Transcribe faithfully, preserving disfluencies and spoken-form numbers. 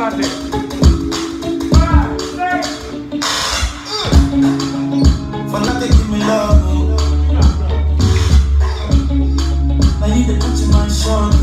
Sunday. For nothing, give me love. Now you the touch my shoulder.